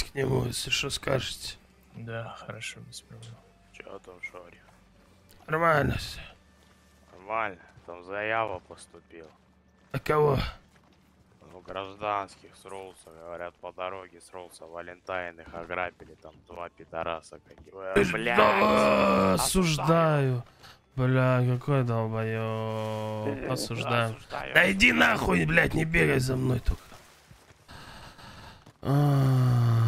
подъедете к нему, если что скажете. Да, хорошо, без проблем. Чё там, Шори? Нормально все. Нормально. Там заява поступила. А кого? Ну, гражданских с Ролса, говорят, по дороге с Ролса Валентайн их ограбили, там 2 пидораса какие. Блядь! Да, осуждаю. Бля, какой долбоёб. Осуждаю. Да иди нахуй, блядь, не бегай за мной только.